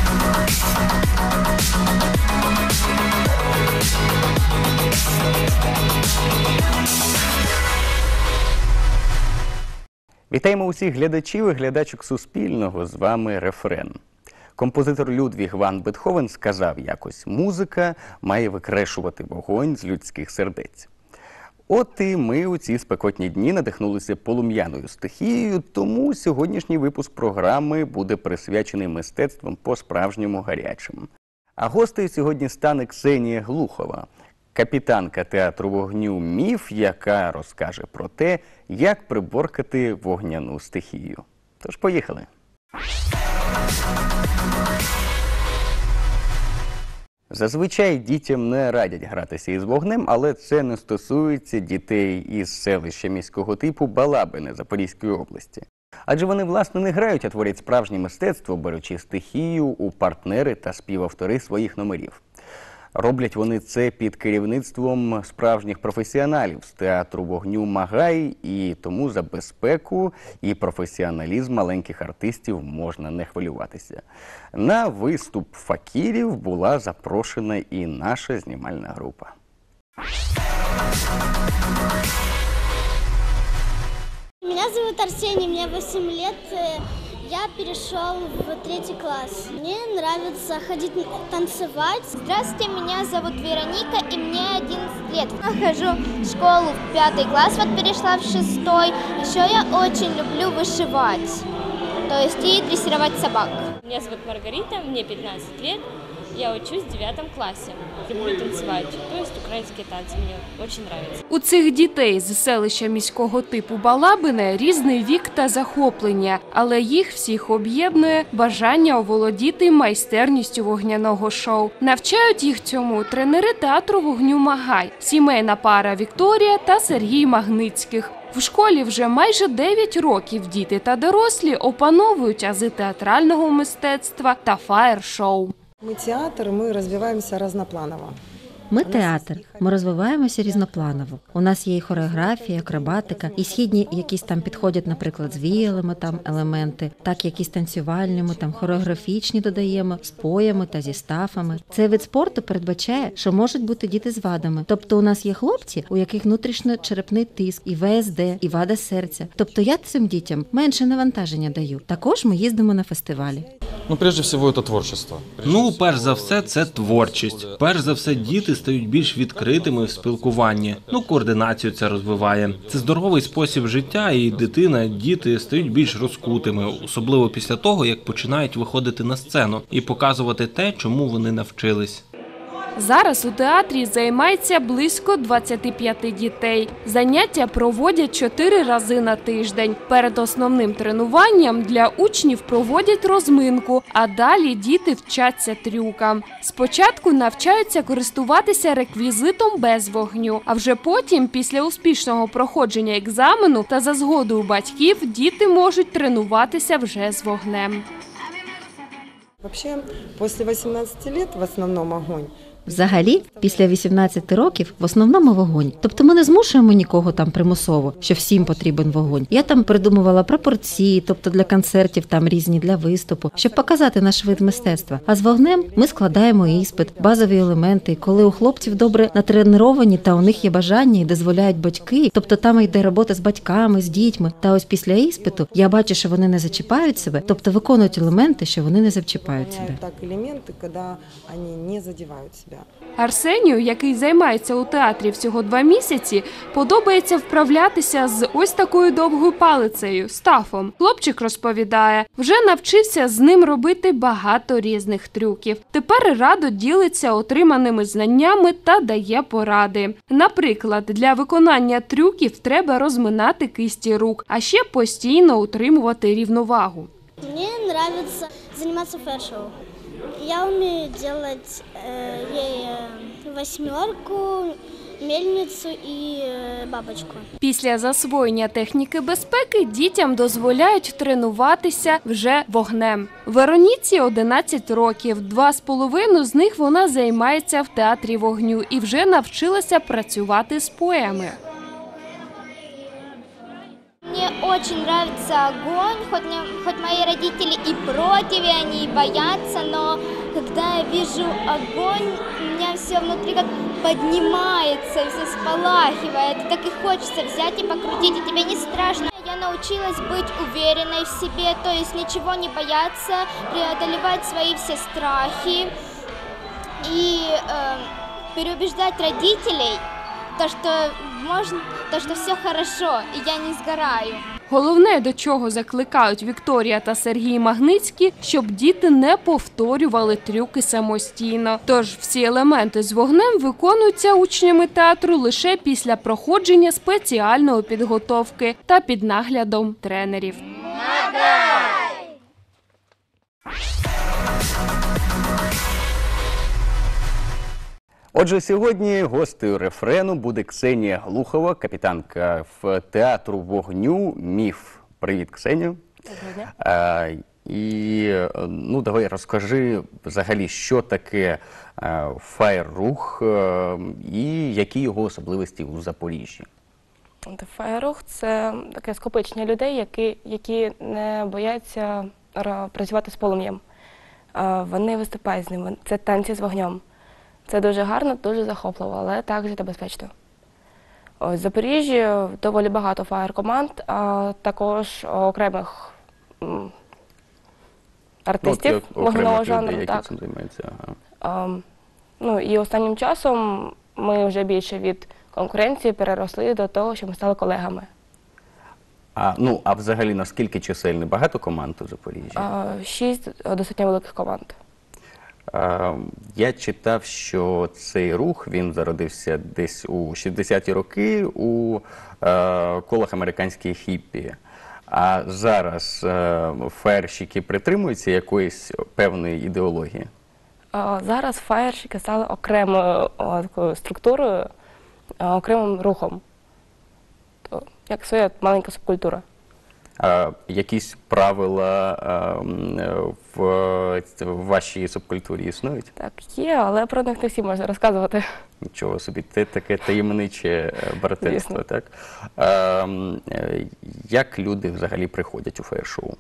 Вітаємо усіх глядачів і глядачок Суспільного, з вами Рефрен. Композитор Людвіг ван Бетховен сказав якось: «Музика має викрешувати вогонь з людських сердець». От і ми у ці спекотні дні надихнулися полум'яною стихією, тому сьогоднішній випуск програми буде присвячений мистецтвам по-справжньому гарячим. А гостею сьогодні стане Ксенія Глухова, капітанка театру вогню «Міф», яка розкаже про те, як приборкати вогняну стихію. Тож поїхали! Зазвичай дітям не радять гратися із вогнем, але це не стосується дітей із селища міського типу Балабине Запорізької області. Адже вони, власне, не грають, а творять справжнє мистецтво, беручи стихію у партнери та співавтори своїх номерів. Роблять вони це під керівництвом справжніх професіоналів з театру вогню «Магай», і тому за безпеку і професіоналізм маленьких артистів можна не хвилюватися. На виступ факірів була запрошена і наша знімальна група. Меня зовут Арсений, мне 8 лет. Я перешел в 3 класс. Мне нравится ходить танцевать. Здравствуйте, меня зовут Вероника, и мне 11 лет. Я хожу в школу в 5 класс, вот перешла в 6. Еще я очень люблю вышивать, то есть и дрессировать собак. Меня зовут Маргарита, мне 15 лет. Я учусь в 9 классе. Люблю танцевать, то есть украинские танцы мне очень нравятся. У цих дітей з селища міського типу Балабине різний вік та захоплення, але їх всіх об'єднує бажання оволодіти майстерністю вогняного шоу. Навчають їх цьому тренери театру вогню «Магай», сімейна пара Вікторія та Сергій Магницьких. В школі вже майже 9 років діти та дорослі опановують ази театрального мистецтва та фаєр-шоу. Ми театр, ми розвиваємося різнопланово. Ми театр, ми розвиваємося різнопланово. У нас є і хореографія, акробатика, і східні якісь там підходять, наприклад, з віялами там елементи, так якісь танцювальні, ми там хореографічні додаємо, з поями та зі стафами. Цей вид спорту передбачає, що можуть бути діти з вадами. Тобто у нас є хлопці, у яких внутрішньо-черепний тиск, і ВСД, і вада серця. Тобто я цим дітям менше навантаження даю. Також ми їздимо на фестивалі. Прежде всього, це творчество. Перш за все, це творчість. Перш за все, діти стають більш відкритими в спілкуванні. Координацію це розвиває. Це здоровий спосіб життя, і діти стають більш розкутими, особливо після того, як починають виходити на сцену і показувати те, чому вони навчились. Зараз у театрі займається близько 25 дітей. Заняття проводять 4 рази на тиждень. Перед основним тренуванням для учнів проводять розминку, а далі діти вчаться трюкам. Спочатку навчаються користуватися реквізитом без вогню, а вже потім, після успішного проходження екзамену та за згодою батьків, діти можуть тренуватися вже з вогнем. Вообще, після 18 років в основному огонь. Взагалі, після 18 років в основному вогонь. Тобто ми не змушуємо нікого там примусово, що всім потрібен вогонь. Я там придумувала пропорції, тобто для концертів там різні, для виступу, щоб показати наш вид мистецтва. А з вогнем ми складаємо іспит, базові елементи, коли у хлопців добре натреновані та у них є бажання і дозволяють батьки, тобто там йде робота з батьками, з дітьми. Та ось після іспиту я бачу, що вони не зачіпають себе, тобто виконують елементи, що вони не зачіпають себе. Так, елементи, коли вони не задівають себе. Арсенію, який займається у театрі всього 2 місяці, подобається вправлятися з ось такою довгою палицею – стафом. Хлопчик розповідає, вже навчився з ним робити багато різних трюків. Тепер радо ділиться отриманими знаннями та дає поради. Наприклад, для виконання трюків треба розминати кисті рук, а ще постійно утримувати рівновагу. Мені подобається займатися фаєр-шоу. Я умею делать восьмерку, мельницю і бабочку. Після засвоєння техніки безпеки дітям дозволяють тренуватися вже вогнем. Вероніці 11 років, 2,5 з них вона займається в театрі вогню і вже навчилася працювати з поями. Мне очень нравится огонь, хоть мои родители и против, и они и боятся, но когда я вижу огонь, у меня все внутри как поднимается, все сполахивает, и так и хочется взять и покрутить, и тебе не страшно. Я научилась быть уверенной в себе, то есть ничего не бояться, преодолевать свои все страхи и переубеждать родителей, то, что все хорошо, і я не згораю. Головне, до чого закликають Вікторія та Сергій Магницький, щоб діти не повторювали трюки самостійно. Тож всі елементи з вогнем виконуються учнями театру лише після проходження спеціальної підготовки та під наглядом тренерів. Отже, сьогодні гостею рефрену буде Ксенія Глухова, капітанка в театру вогню «Міф». Привіт, Ксенію. І давай розкажи взагалі, що таке фаєр-рух і які його особливості у Запоріжжі. Фаєр-рух – це таке скопичення людей, які не бояться працювати з полум'ям. Вони виступають з ним, це танці з вогнем. Це дуже гарно, дуже захопливо, але також небезпечно. В Запоріжжі доволі багато фаєр-команд, а також окремих артистів вогневого жанру. Які цим займаються. І останнім часом ми вже більше від конкуренції переросли до того, що ми стали колегами. А взагалі наскільки чисельний? Багато команд у Запоріжжі? 6 достатньо великих команд. Я читав, що цей рух, він зародився десь у 60-ті роки у колах американських хіппі. А зараз фаєрщики притримуються якоїсь певної ідеології? Зараз фаєрщики стали окремою такою структурою, окремим рухом. Як своя маленька субкультура. Якісь правила в вашій субкультурі існують? Так, є, але про них не всі можна розказувати. Нічого собі, це таке таємниче братерство, так? Як люди взагалі приходять у фаєр-шоу?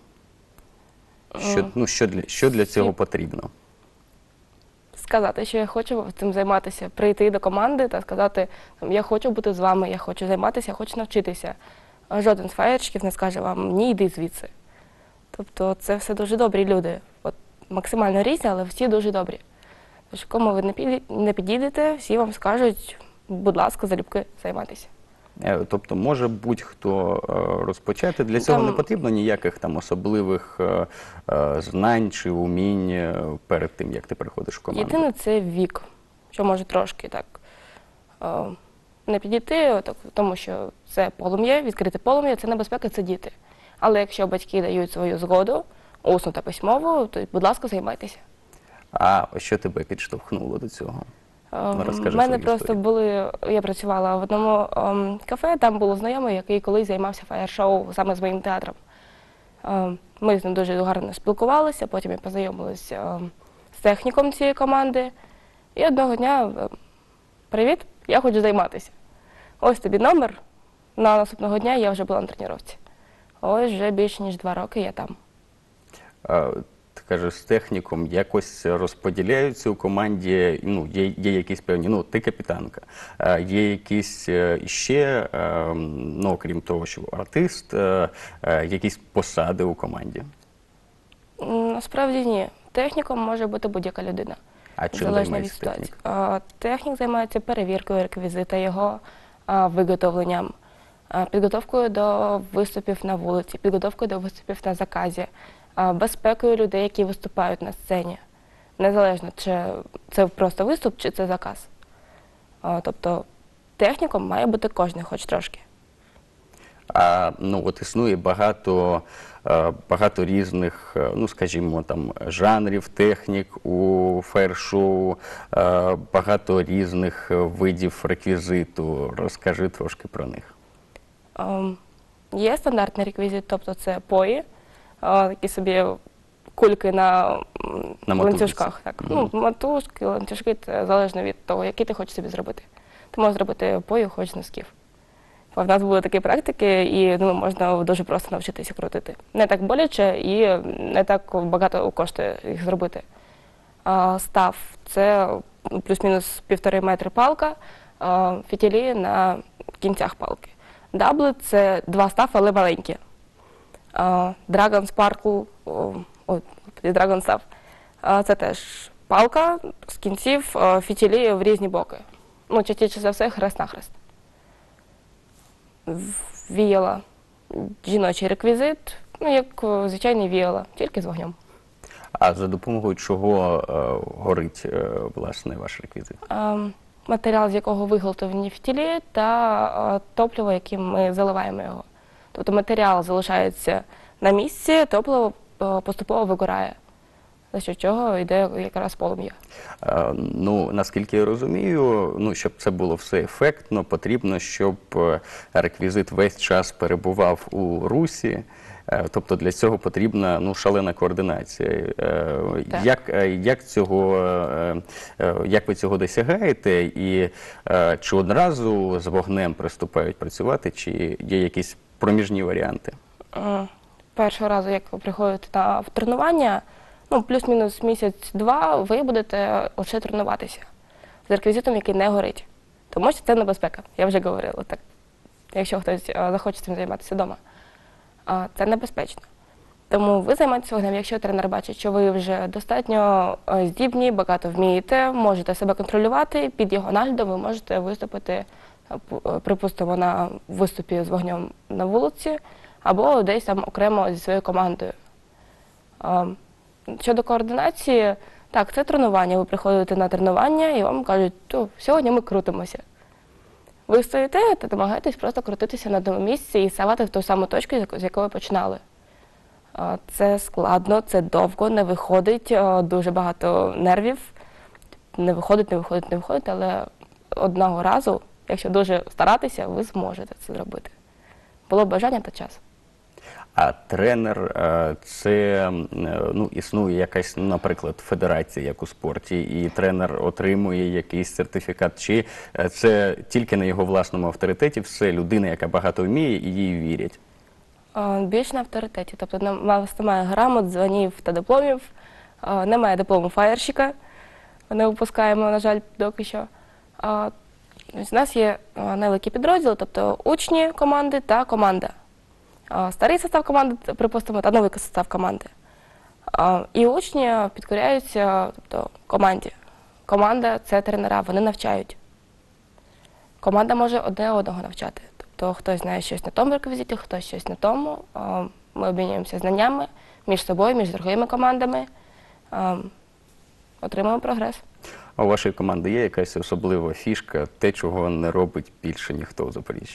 Що для цього потрібно? Сказати, що я хочу цим займатися, прийти до команди та сказати, я хочу бути з вами, я хочу займатися, я хочу навчитися. Жоден з фаєрщиків не скаже вам, ні, йди звідси. Тобто це все дуже добрі люди. Максимально різні, але всі дуже добрі. Тож, кому ви не підійдете, всі вам скажуть, будь ласка, залюбки займатися. Тобто може будь-хто розпочати, для цього не потрібно ніяких там особливих знань чи умінь перед тим, як ти приходиш в команду? Єдине – це вік, що може трошки так не підійти, тому що це полум'я, відкрите полум'я, це небезпека, це діти. Але якщо батьки дають свою згоду, усну та письмову, то, будь ласка, займайтеся. А що тебе підштовхнуло до цього? У мене просто я працювала в одному кафе, там був знайомий, який колись займався фаєр-шоу саме з моїм театром. Ми з ним дуже гарно спілкувалися, потім я познайомилася з техніком цієї команди. І одного дня, привіт, я хочу займатися. Ось тобі номер, на наступного дня я вже була на тренувці. Ось вже більше ніж 2 роки я там. Ти кажеш, з техніком якось розподіляються у команді, є якісь певні, ти капітанка, є якісь ще, окрім того, що артист, якісь посади у команді? Насправді ні. Техніком може бути будь-яка людина. А чим займається технік? Технік займається перевіркою реквізита, його виготовленням, підготовкою до виступів на вулиці, підготовкою до виступів на заказі, безпекою людей, які виступають на сцені. Незалежно, чи це просто виступ, чи це заказ. Тобто техніком має бути кожен, хоч трошки. Існує багато різних, скажімо, там, жанрів, технік у фаєр-шоу, багато різних видів реквізиту. Розкажи трошки про них. Є стандартний реквізит, тобто це пої, такі собі кульки на ланцюжках. Мотузки, ланцюжки – це залежно від того, який ти хочеш собі зробити. Ти можеш зробити пою хоч з носків. В нас були такі практики, і можна дуже просто навчитися крутити. Не так боляче і не так багато коштує їх зробити. Став – це плюс-мінус 1,5 метри палка, фітілі на кінцях палки. Дабли – це 2 став, але маленькі. Dragon Sparkle, Dragon Staff – це теж палка з кінців фітілі в різні боки. Частіше за все хрест-нахрест. Віяла – жіночий реквізит, як звичайний віяла, тільки з вогнем. А за допомогою чого горить, власне, ваш реквізит? Матеріал, з якого виготовлені фітілі, та топливо, яким ми заливаємо його. Тобто матеріал залишається на місці, топливо поступово вигорає, за що чого йде якраз полум'я. Наскільки я розумію, щоб це було все ефектно, потрібно, щоб реквізит весь час перебував у русі. Тобто для цього потрібна шалена координація. Як ви цього досягаєте? І чи одразу з вогнем приступають працювати, чи є якісь проміжні варіанти? Першого разу, як ви приходите в тренування, плюс-мінус місяць-два, ви будете лише тренуватися з реквізитом, який не горить. Тому що це небезпека, я вже говорила так, якщо хтось захоче цим займатися вдома. Це небезпечно. Тому ви займаєтеся вогнем, якщо тренер бачить, що ви вже достатньо здібні, багато вмієте, можете себе контролювати, під його наглядом ви можете виступити, припустимо, на виступі з вогнем на вулиці, або десь там окремо зі своєю командою. Щодо координації, так, це тренування. Ви приходите на тренування і вам кажуть, сьогодні ми крутимося. Ви стоїте та намагаєтесь просто крутитися на одному місці і ставати в ту саму точку, з якої ви починали. Це складно, це довго, не виходить, дуже багато нервів. Не виходить, але одного разу, якщо дуже старатися, ви зможете це зробити. Було бажання та час. А тренер – це, існує якась, наприклад, федерація, як у спорті, і тренер отримує якийсь сертифікат, чи це тільки на його власному авторитеті, все людина, яка багато вміє, і їй вірять? Більш на авторитеті. Тобто немає грамот, званів та дипломів, немає диплому фаєрщика, не випускаємо, на жаль, доки що. У нас є невеликий підрозділ, тобто учні команди та команда. Старий состав команди, припустимо, та новий состав команди. І учні підкоряються команді. Команда – це тренера, вони навчають. Команда може одне одного навчати. Тобто хтось знає щось на тому реквізиті, хтось щось на тому. Ми обмінюємося знаннями між собою, між другими командами. Отримуємо прогрес. А у вашої команди є якась особлива фішка, те, чого не робить більше ніхто в Запоріжжі?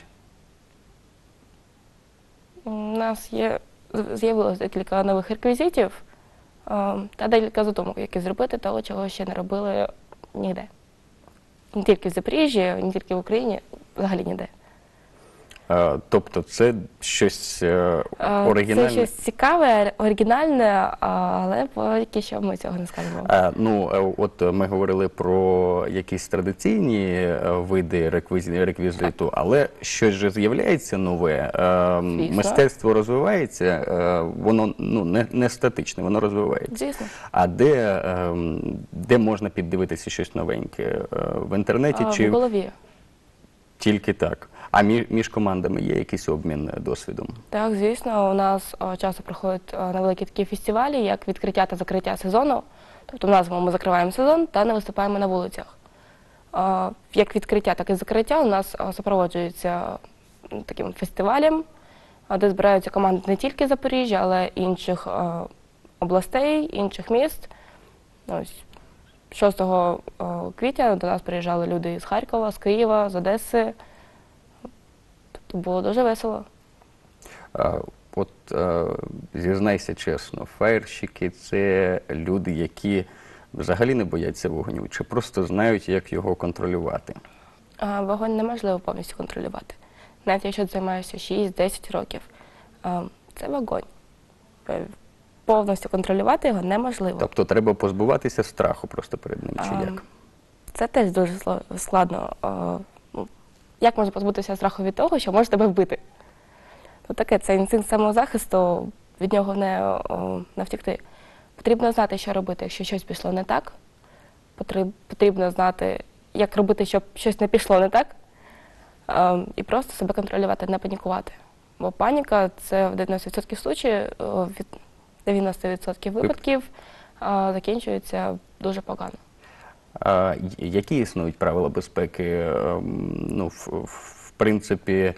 У нас з'явилось декілька нових реквізитів та декілька задумок, які зробити того, чого ще не робили ніде. Не тільки в Запоріжжі, не тільки в Україні, взагалі ніде. Тобто це щось оригінальне? Це щось цікаве, оригінальне, але поки що ми цього не скажемо. От ми говорили про якісь традиційні види реквізиту, але щось же з'являється нове. Звісно. Мистецтво розвивається, воно не статичне, воно розвивається. Звісно. А де можна піддивитися щось новеньке? В інтернеті чи в голові. Тільки так? А між командами є якийсь обмін досвідом? Так, звісно, у нас часто проходять невеликі такі фестивалі, як відкриття та закриття сезону. Тобто в назву ми закриваємо сезон та не виступаємо на вулицях. Як відкриття, так і закриття у нас супроводжується таким фестивалем, де збираються команди не тільки Запоріжжя, але й інших областей, інших міст. 6 квітня до нас приїжджали люди з Харкова, з Києва, з Одеси. Тобто було дуже весело. Зізнайся чесно, фаєрщики – це люди, які взагалі не бояться вогню, чи просто знають, як його контролювати? Вогонь неможливо повністю контролювати. Навіть якщо ти займаєшся 6-10 років, це вогонь. Повністю контролювати його неможливо. Тобто треба позбуватися страху просто перед ним, чи як? Це теж дуже складно. як можна позбутися страху від того, що може тебе вбити? Ну, таке, це інстинкт самозахисту, від нього не втекти. Потрібно знати, що робити, якщо щось пішло не так. Потрібно знати, як робити, щоб щось не пішло не так. І просто себе контролювати, не панікувати. Бо паніка – це в 90% случаїв, від 90% випадків закінчується дуже погано. А які існують правила безпеки? Ну, в принципі,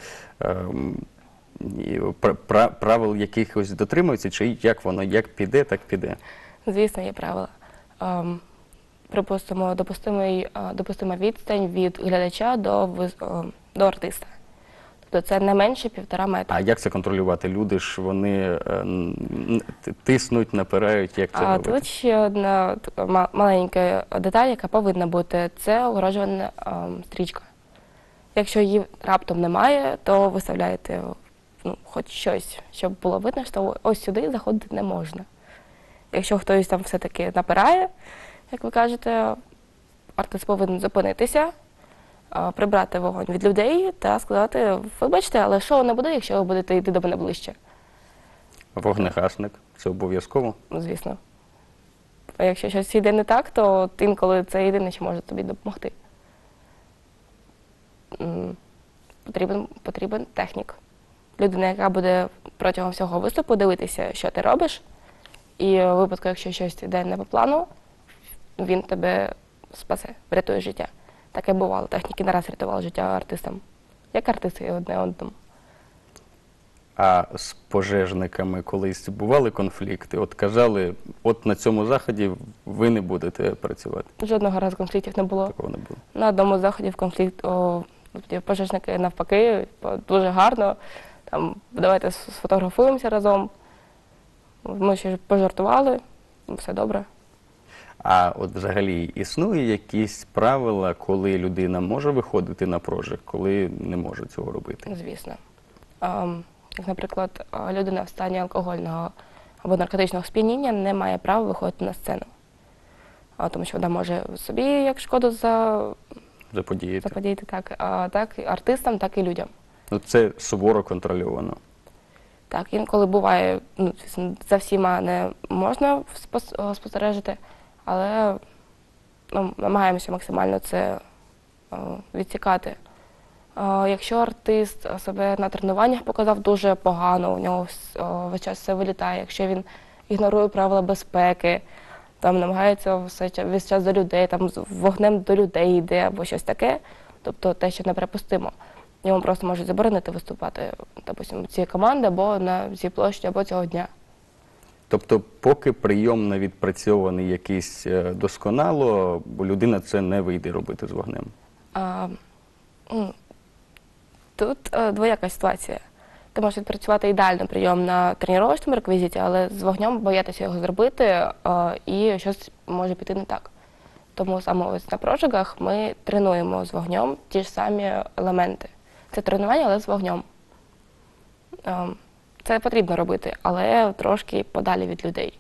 правил якихось дотримуються, чи як воно, як піде, так піде? Звісно, є правила. Припустимо, допустима відстань від глядача до артиста. Тобто це не менше 1,5 метра. А як це контролювати? Люди ж, вони тиснуть, напирають, як це робити? Тут ще одна маленька деталь, яка повинна бути, це огороджувальна стрічка. Якщо її раптом немає, то виставляєте хоч щось, щоб було видно, що ось сюди заходити не можна. Якщо хтось там все-таки напирає, як ви кажете, артист повинен зупинитися, прибрати вогонь від людей та сказати: вибачте, але шоу не буде, якщо ви будете йти до мене ближче. Вогнегасник – це обов'язково? Звісно. А якщо щось йде не так, то інколи це єдине, що може тобі допомогти. Потрібен технік. Людина, яка буде протягом всього виступу дивитися, що ти робиш, і в випадку, якщо щось йде не по плану, він тебе спасе, врятує життя. Таке бувало. Техніки не раз рятували життя артистам. Як артисти одне одному. А з пожежниками колись бували конфлікти? От казали, от на цьому заході ви не будете працювати? Жодного разу конфліктів не було. Такого не було. На одному заході пожежники навпаки, дуже гарно. Там, давайте сфотографуємося разом. Ми ще пожартували, все добре. А от взагалі існує якісь правила, коли людина може виходити на прожиг, коли не може цього робити? Звісно. Як, наприклад, людина в стані алкогольного або наркотичного сп'яніння не має права виходити на сцену. Тому що вона може собі як шкоду заподіяти так і артистам, так і людям. Ну, це суворо контрольовано. Так, інколи буває, за всіма не можна спостережити, але намагаємося максимально це відсікати. Якщо артист себе на тренуваннях показав дуже погано, у нього весь час все вилітає, якщо він ігнорує правила безпеки, там намагається весь час до людей, там з вогнем до людей йде або щось таке, тобто те, що неприпустимо. Йому просто можуть заборонити виступати, допустим, цієї команди або на цій площі, або цього дня. Тобто, поки прийом не відпрацьований якийсь досконало, бо людина це не вийде робити з вогнем? Тут двояка ситуація. Ти можеш відпрацювати ідеальний прийом на тренувальному реквізиті, але з вогнем боятися його зробити і щось може піти не так. Тому саме ось на прожигах ми тренуємо з вогнем ті ж самі елементи. Це тренування, але з вогнем. Це потрібно робити, але трошки подалі від людей.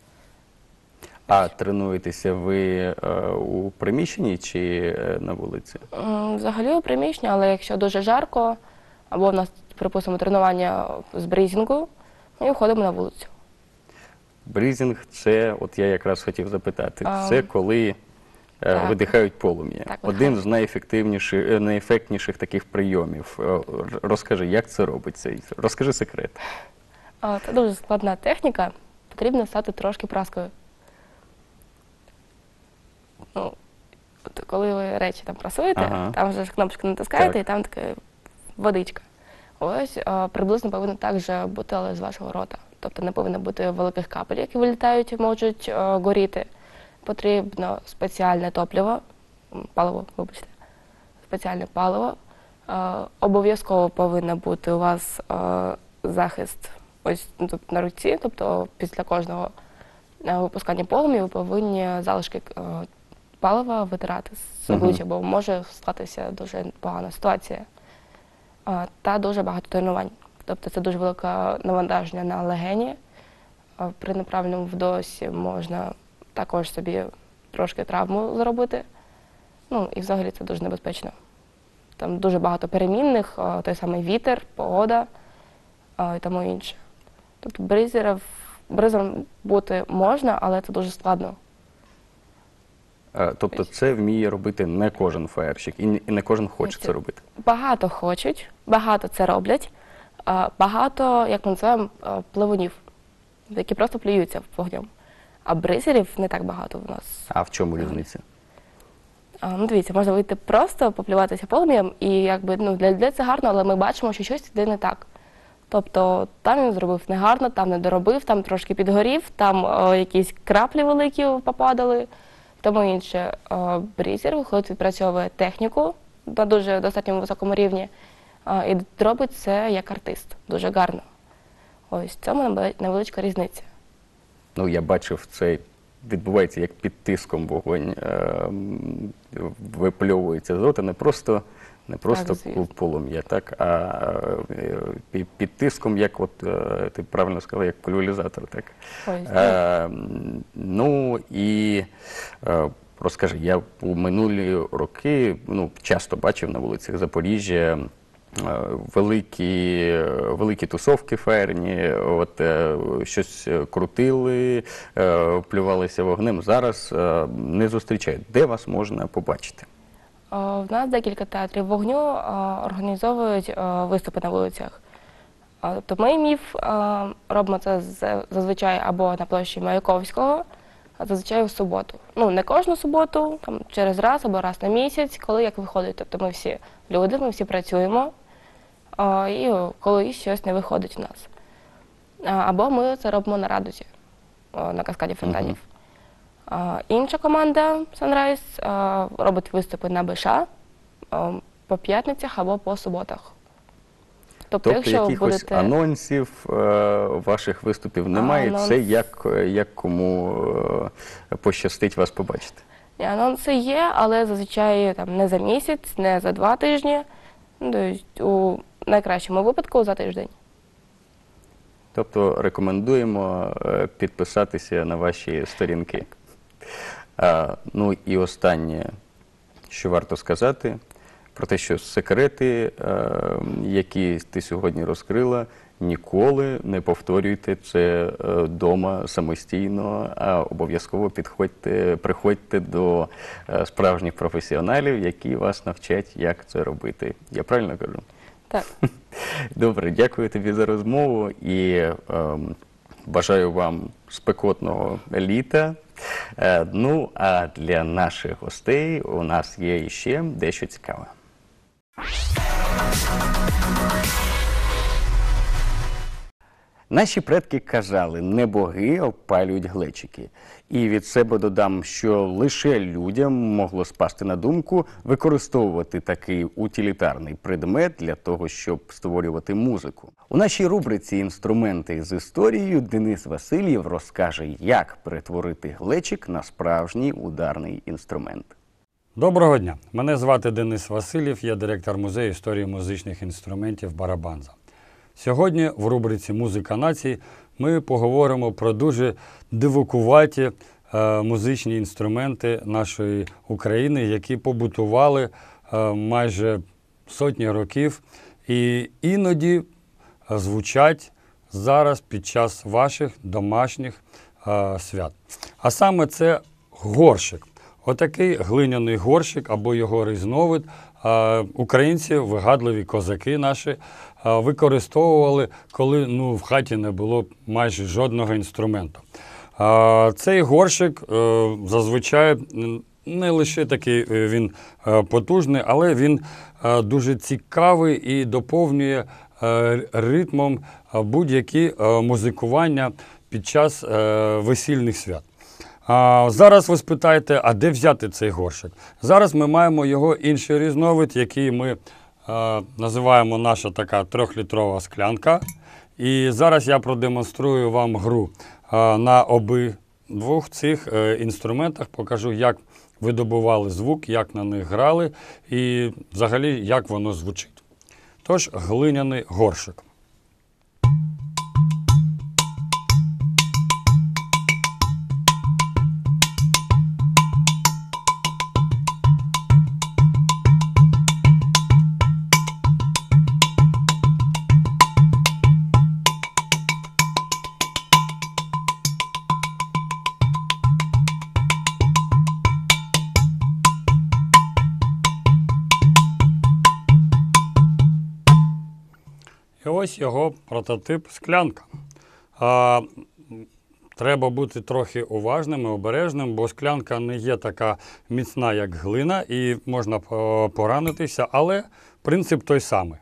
А тренуєтеся ви у приміщенні чи на вулиці? Взагалі у приміщенні, але якщо дуже жарко, або в нас, припустимо, тренування з брізінгу, ми виходимо на вулицю. Брізінг – це, от я якраз хотів запитати, це коли видихають полум'я. Один з найефектніших таких прийомів. Розкажи, як це робиться? Розкажи секрет. Це дуже складна техніка. Потрібно стати трошки праскою. Коли ви речі там прасуєте, там вже кнопочку натискаєте, і там така водичка. Ось приблизно повинно так же бути, але з вашого рота. Тобто не повинно бути великих капель, які вилітають і можуть горіти. Потрібно спеціальне спеціальне паливо. Обов'язково повинен бути у вас захист ось тут на руці, тобто після кожного випускання полум'я ви повинні залишки палива витирати з обличчя, бо може статися дуже погана ситуація. Та дуже багато тренувань. Тобто це дуже велике навантаження на легені. При неправильному вдосі можна також собі трошки травму зробити. І взагалі це дуже небезпечно. там дуже багато перемінних, той самий вітер, погода і тому інше. Тобто бризером бути можна, але це дуже складно. Тобто це вміє робити не кожен фаєрщик і не кожен хоче це робити? Багато хочуть, багато це роблять, багато, як ми називаємо, пливунів, які просто плюються вогнем. А бризерів не так багато в нас. А в чому різниця? Ну, дивіться, можна вийти просто, поплюватися полум'ям, і якби, ну, для людей це гарно, але ми бачимо, що щось йде не так. Тобто там він зробив негарно, там не доробив, там трошки підгорів, там якісь краплі великі попадали, тому інше. Бризер виходить, відпрацьовує техніку на дуже достатньо високому рівні і робить це як артист, дуже гарно. Ось, в цьому невеличка різниця. Ну, я бачив, це відбувається як під тиском вогонь, випльовується азот, не просто полум'я, так, а під тиском, як от, ти правильно сказала, як пульверизатор, так. Ну, і розкажи, я у минулі роки, ну, часто бачив на вулицях Запоріжжя великі тусовки фаєрні, от, щось крутили, плювалися вогнем. Зараз не зустрічають. Де вас можна побачити? В нас декілька театрів вогню організовують виступи на вулицях. Тобто ми МІФ робимо це зазвичай або на площі Маяковського, а зазвичай у суботу. Ну, не кожну суботу, там, через раз або раз на місяць, коли як виходить. Тобто ми всі люди, ми всі працюємо, і коли щось не виходить у нас. Або ми це робимо на Радузі, на каскаді фонтанів. Інша команда Sunrise робить виступи на БШ по п'ятницях або по суботах. Тобто якихось анонсів ваших виступів немає, це як кому пощастить вас побачити? Анонси є, але зазвичай там, не за місяць, не за 2 тижні, у найкращому випадку за тиждень. Тобто рекомендуємо підписатися на ваші сторінки. Ну і останнє, що варто сказати, про те, що секрети, які ти сьогодні розкрила, ніколи не повторюйте це вдома самостійно, а обов'язково приходьте до справжніх професіоналів, які вас навчать, як це робити. Я правильно кажу? Так. Добре, дякую тобі за розмову і бажаю вам спекотного літа. Ну, а для наших гостей у нас є ще дещо цікаве. Наші предки казали, не боги опалюють глечики. І від себе додам, що лише людям могло спасти на думку використовувати такий утилітарний предмет для того, щоб створювати музику. У нашій рубриці «Інструменти з історією» Денис Васильєв розкаже, як перетворити глечик на справжній ударний інструмент. Доброго дня! Мене звати Денис Васильєв, я директор музею історії музичних інструментів Барабанза. Сьогодні в рубриці «Музика нації» ми поговоримо про дуже дивакуваті музичні інструменти нашої України, які побутували майже сотні років і іноді звучать зараз під час ваших домашніх свят. А саме це горщик. Отакий глиняний горщик або його різновид українці, вигадливі козаки наші, використовували, коли в хаті не було майже жодного інструменту. Цей горщик зазвичай не лише такий він потужний, але він дуже цікавий і доповнює ритмом будь-які музикування під час весільних свят. Зараз ви спитаєте, а де взяти цей горщик? Зараз ми маємо його інший різновид, який ми називаємо наша така 3-літрова склянка. І зараз я продемонструю вам гру на обидвох цих інструментах, покажу, як видобували звук, як на них грали і взагалі, як воно звучить. Тож, глиняний горщик. ось його прототип склянка. Треба бути трохи уважним і обережним, бо склянка не є така міцна, як глина, і можна поранитися, але принцип той самий.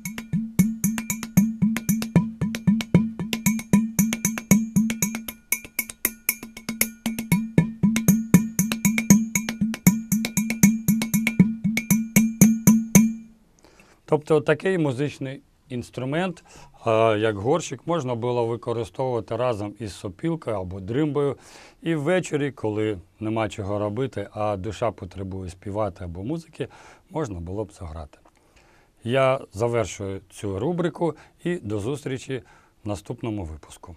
Тобто такий музичний інструмент, як горщик, можна було використовувати разом із сопілкою або дримбою. І ввечері, коли нема чого робити, а душа потребує співати або музики, можна було б заграти. Я завершую цю рубрику і до зустрічі в наступному випуску.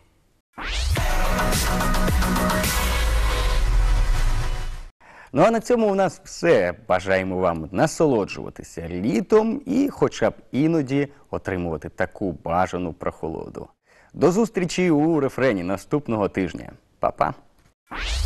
Ну а на цьому у нас все. Бажаємо вам насолоджуватися літом і хоча б іноді отримувати таку бажану прохолоду. До зустрічі у рефрені наступного тижня. Па-па!